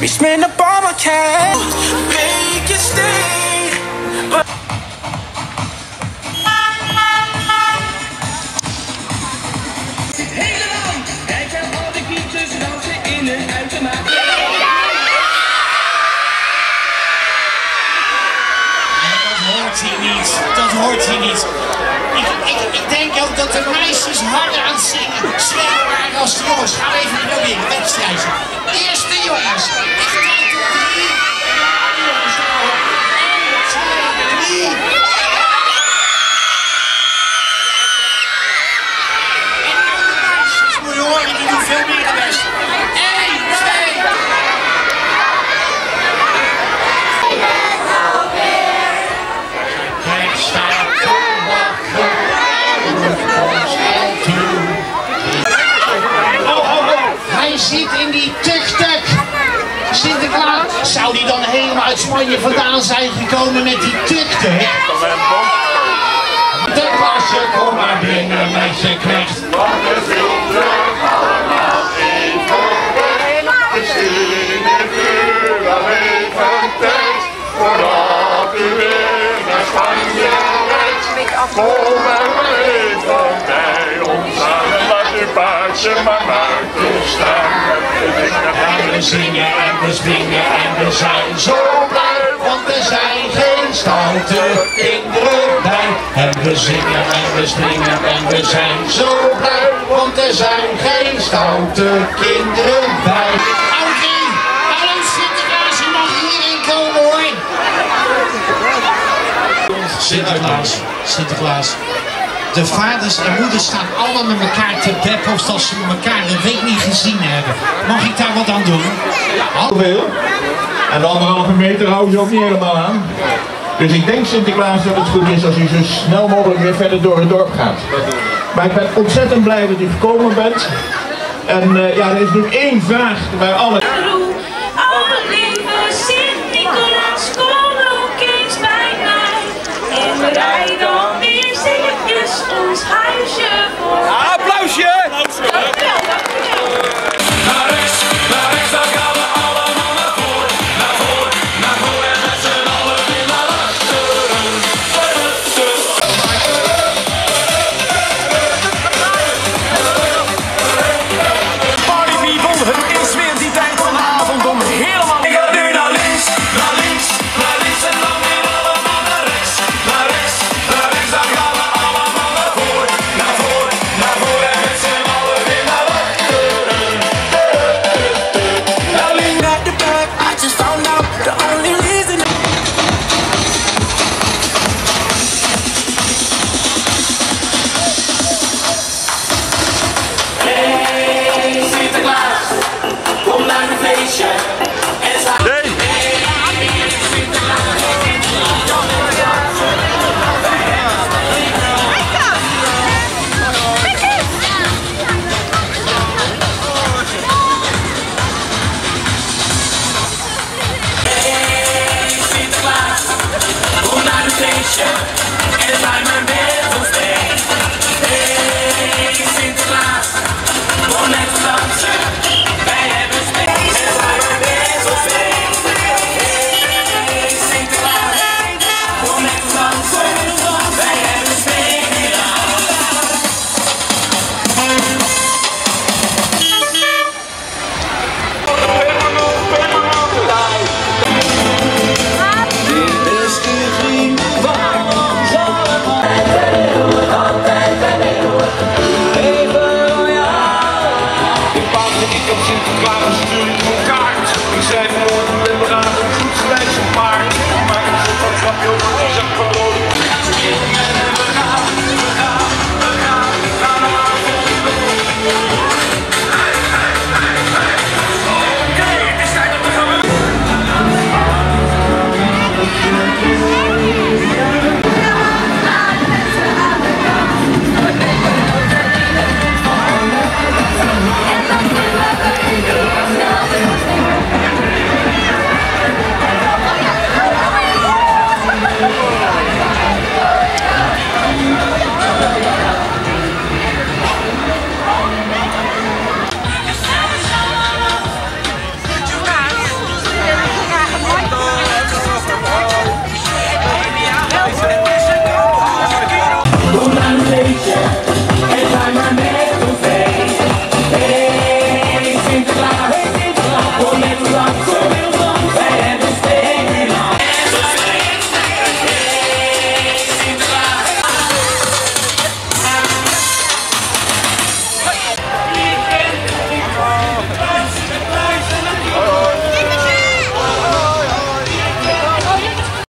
Ich ben een bommerkær. Make it stay. Helemaal. Kijk aan al die kietjes dansen in een uitermaat. Dat hoort hier niet. Ik denk ook dat de meisjes harder aan het zingen schreeuwen waren als de jongens. Gaan we even proberen, wedstrijdje. Eerst de jongens. Ik denk tot 3. Jongens, nou. 1, 2, 3. En nou de meisjes, moet je horen, die doen veel meer de best. 1, 2. Hij zit in die tuk-tuk. Sinterklaas, zou die dan helemaal uit Spanje vandaan zijn gekomen met die tuk-tuk? De klasje, kom maar binnen met je knecht. Want we zullen allemaal even weg. Misschien heeft u wel even tijd voordat u weer naar Spanje rijdt. Kom maar even bij ons aan. Laat uw paardje maar buiten staan. En we zingen en we springen en we zijn zo blij, want er zijn geen stoute kinderen bij. En we zingen en we springen en we zijn zo blij, want er zijn geen stoute kinderen bij. Oké, hallo Sinterklaas, je mag hierin komen hoor. Sinterklaas. De vaders en moeders staan allemaal met elkaar te beppen of ze elkaar een week niet gezien hebben. Mag ik daar wat aan doen? Veel. En de 1,5 meter hou je ook niet helemaal aan. Dus ik denk Sinterklaas dat het goed is als u zo snel mogelijk weer verder door het dorp gaat. Maar ik ben ontzettend blij dat u gekomen bent. En ja, er is nog één vraag waar alle... lieve Sint-Nicolaas, kom ook eens bij mij. En rijd dan weer stilletjes ons huisje voor.